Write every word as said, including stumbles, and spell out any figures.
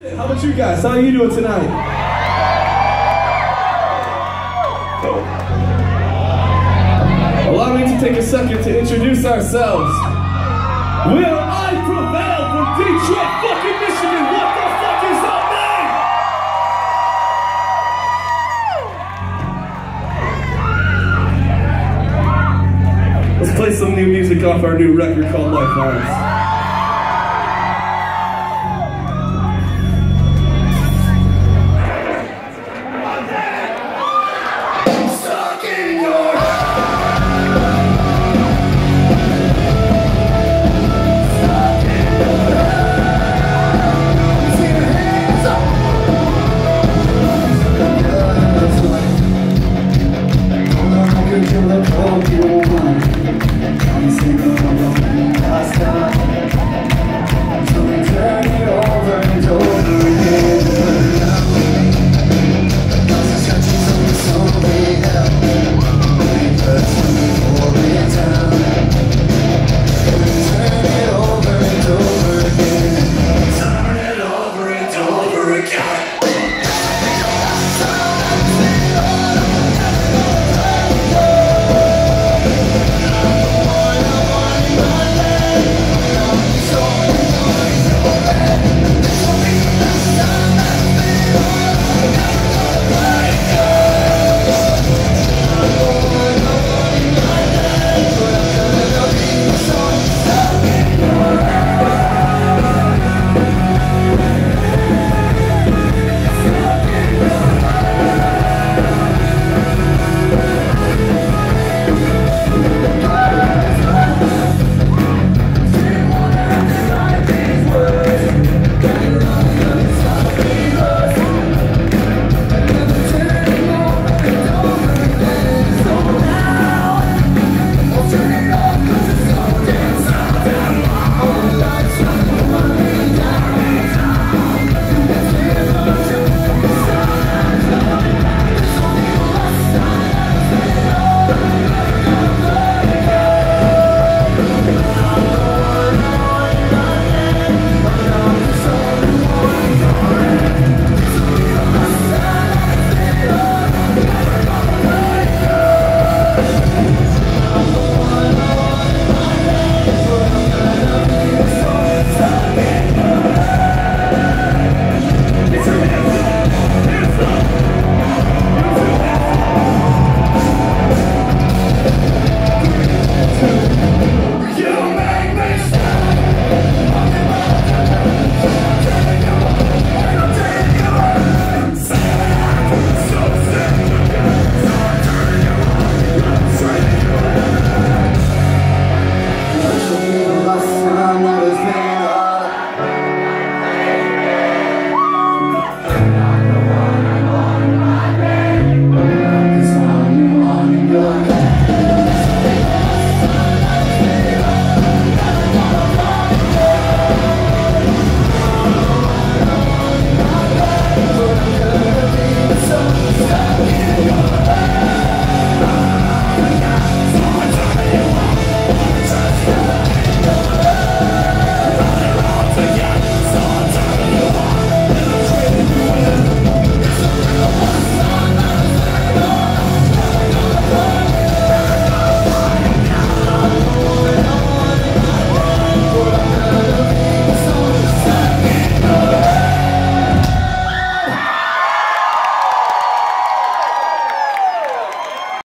How about you guys? How are you doing tonight? Allow me to take a second to introduce ourselves. We are I Prevail from Detroit, fucking Michigan. What the fuck is our name? Let's play some new music off our new record called Lifelines.